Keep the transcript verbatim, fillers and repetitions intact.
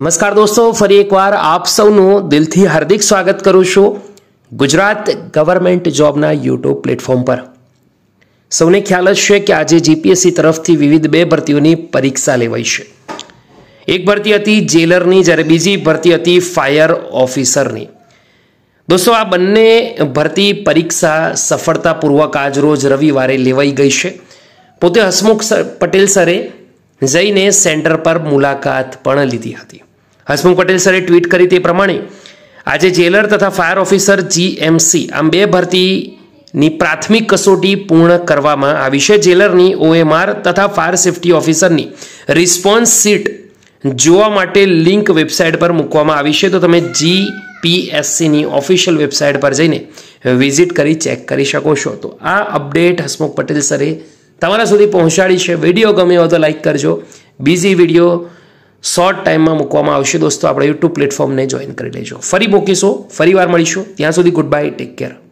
નમસ્કાર દોસ્તો, ફરી એકવાર આપ સૌનું દિલથી હાર્દિક સ્વાગત કરું છું ગુજરાત ગવર્મેન્ટ જોબના યુટ્યુબ પ્લેટફોર્મ પર। સૌને ખ્યાલ જ છે કે આજે જીપીએસસી તરફથી વિવિધ બે ભરતીઓની પરીક્ષા લેવાઈ છે। એક ભરતી હતી જેલરની, જ્યારે બીજી ભરતી હતી ફાયર ઓફિસરની। દોસ્તો, આ બંને ભરતી પરીક્ષા સફળતાપૂર્વક આજ રોજ રવિવારે લેવાઈ ગઈ છે। પોતે હસમુખ પટેલ સરે જઈને સેન્ટર પર મુલાકાત પણ લીધી હતી। હસમુખ પટેલ સરે ટ્વીટ કરી તે પ્રમાણે આજે જેલર તથા ફાયર ઓફિસર જીએમસી આમ બે ભરતીની પ્રાથમિક કસોટી પૂર્ણ કરવામાં આવી છે। જેલરની ઓએમઆર તથા ફાયર સેફટી ઓફિસરની રિસ્પોન્સ સીટ જોવા માટે લિંક વેબસાઇટ પર મૂકવામાં આવી છે, તો તમે જીપીએસસીની ઓફિશિયલ વેબસાઇટ પર જઈને વિઝિટ કરી ચેક કરી શકો છો। તો આ અપડેટ હસમુખ પટેલ સરે તમારા સુધી પહોંચાડી છે। વિડીયો ગમ્યો હોય તો લાઈક કરજો। બીજી વિડીયો શોર્ટ ટાઈમમાં મૂકવામાં આવશે। દોસ્તો, આપણે યુટ્યુબ પ્લેટફોર્મને જોઈન કરી લેજો। ફરી મૂકીશું, ફરી વાર મળીશું। ત્યાં સુધી ગુડ બાય, ટેક કેર।